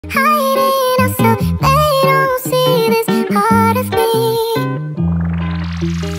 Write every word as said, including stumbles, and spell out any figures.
hiding out so they don't see this part of me.